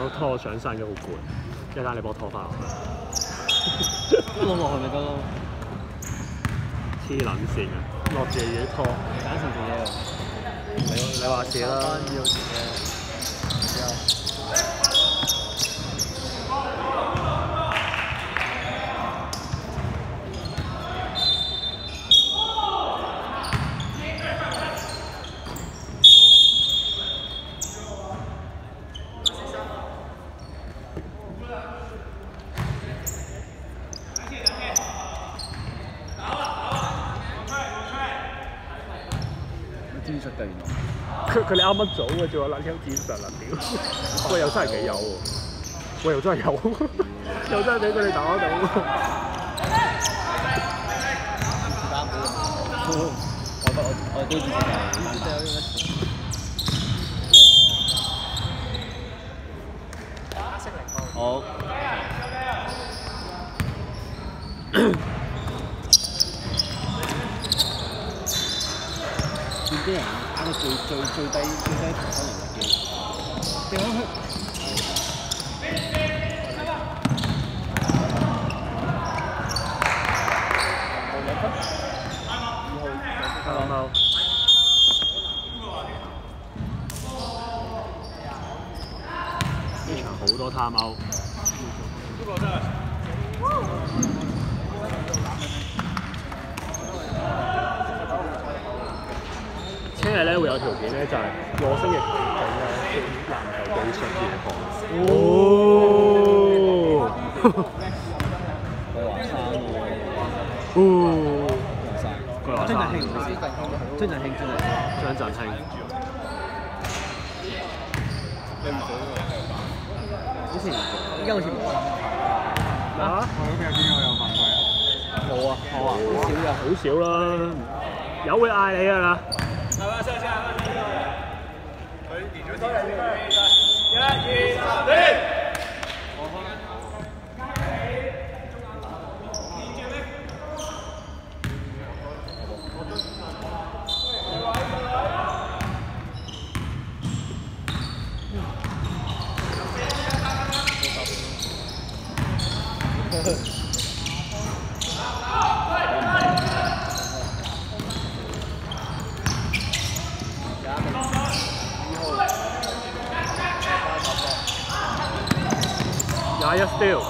咁拖上身嘅好攰，一陣你幫我拖翻落去。 攞落去咪得咯。 黐撚線啊！落住嘢拖。 揀成條嘢。 你話事啦。 要嘅。戰術嘅原來。 佢哋啱啱組嘅啫喎，撚條戰術啦屌！喂，又真係幾有喎！喂，又真係有，又真係俾佢哋打到。 我都支持佢。好。啲人打到最低投分能力嘅，掉開去。 呢場好多貪歐。聽日咧會有條片咧，就係我星期五咧籃球技術夜課。哦。 佢話差喎。 哦。佢話張振興，張振興。以前依家好似冇啊？ 我嗰邊有邊個有犯規啊？ 冇啊， 好少啦，有會嗌你㗎啦。21 steal。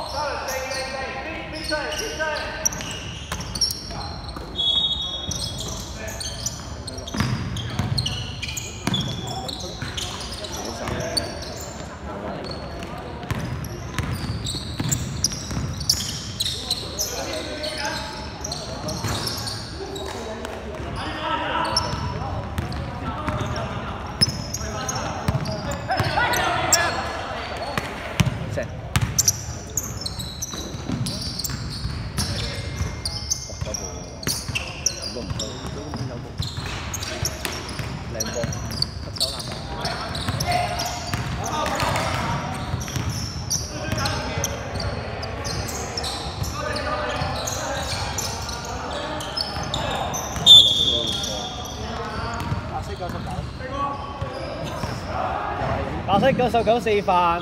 白色99示範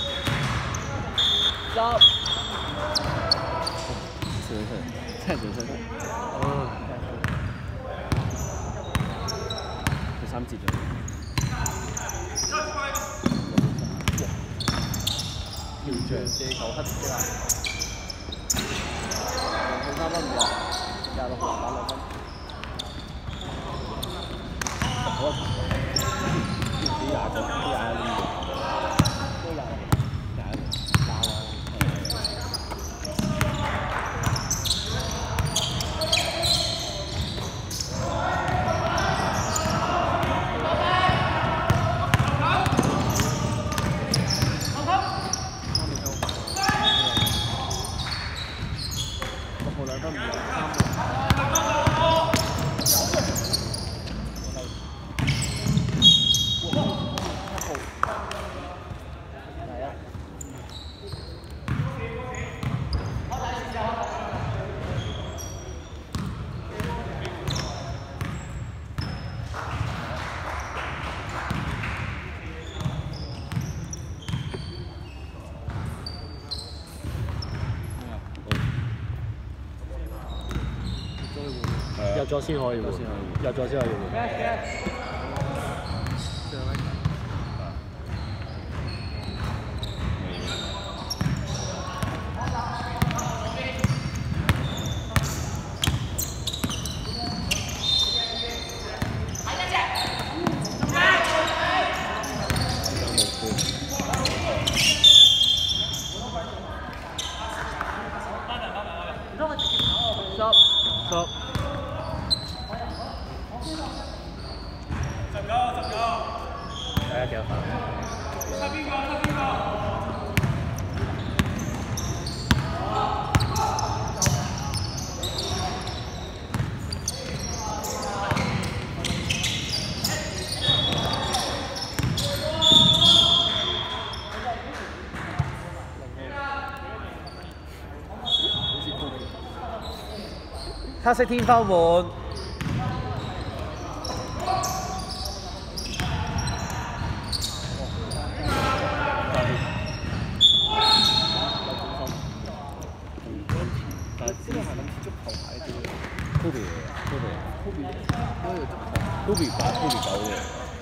10。真係全身。佢3節咗。跳牆射球黑色啦。3分唔落，26籃板2分。好啊！啲廿個，啲廿個。 咗先可以換，入咗先可以換。 黑色天花門。Kobe 8 Kobe 9嘅。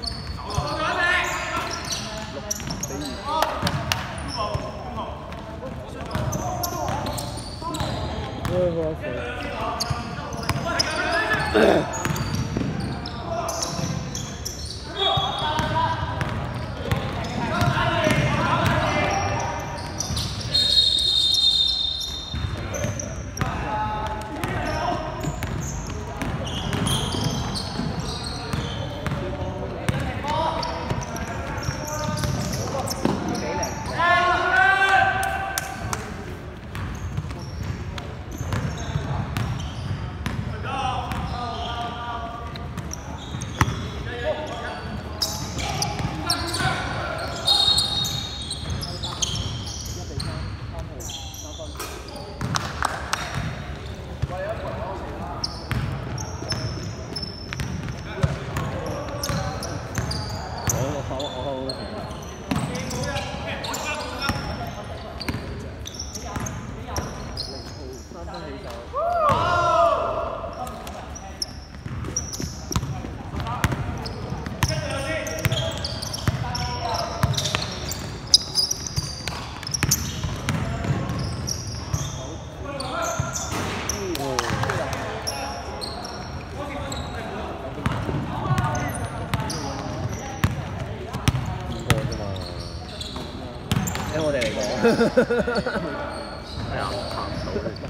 係啊，行唔到嘅。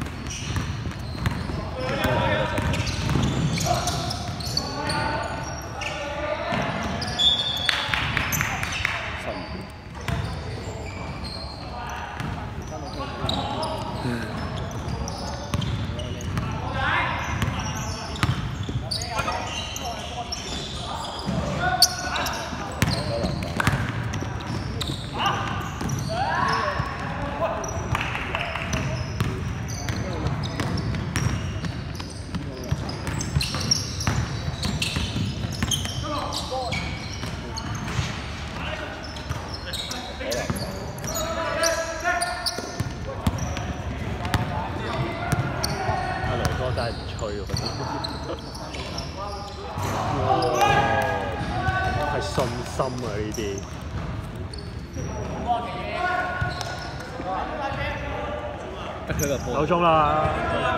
真係唔吹喎，係信心啊呢啲。夠鐘啦！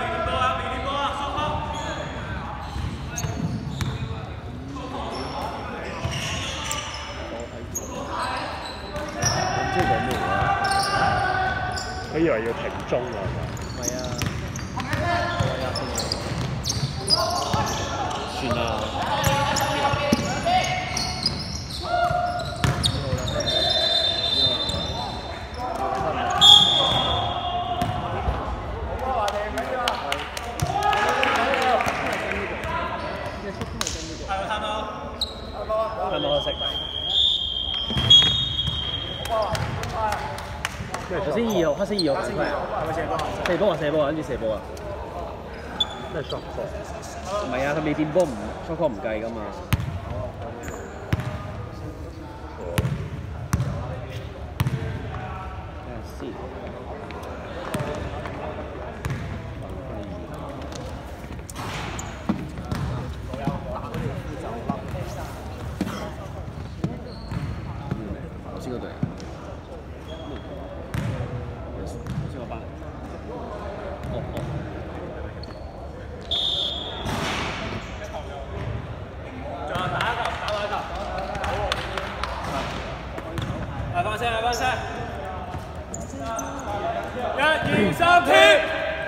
即係講咩話？ 佢以為要停鐘啊！ 唔係啊。算啦。係冇得食。頭先2號，黑色2號係啊，射波啊射波啊，跟住射波啊。 咩 shot call？ 唔係啊，佢未掂波唔 shot call 唔計㗎嘛。 聲啊！把聲。1、2、3，停！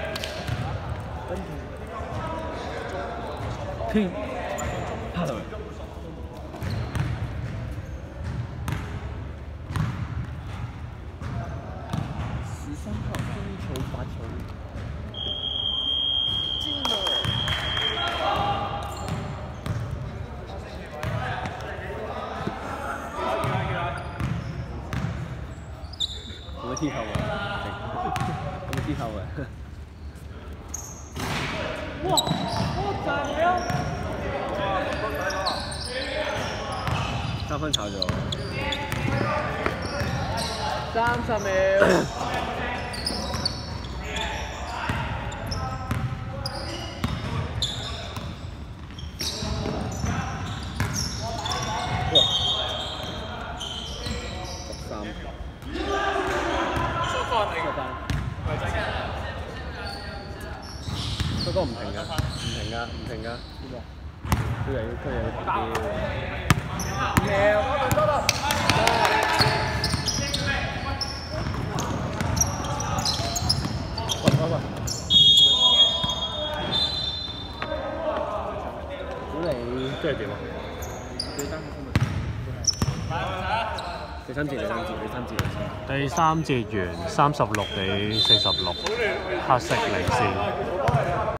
停。拍到未？13號中球發球。有冇踢球啊？有冇踢球啊？哇！好大啊！3分炒咗。30秒。哇！13。嗰個唔停㗎，唔停㗎。佢又要停啲。喂！估你即係點啊？ 第三節。 第三節完，36比46，黑色領先。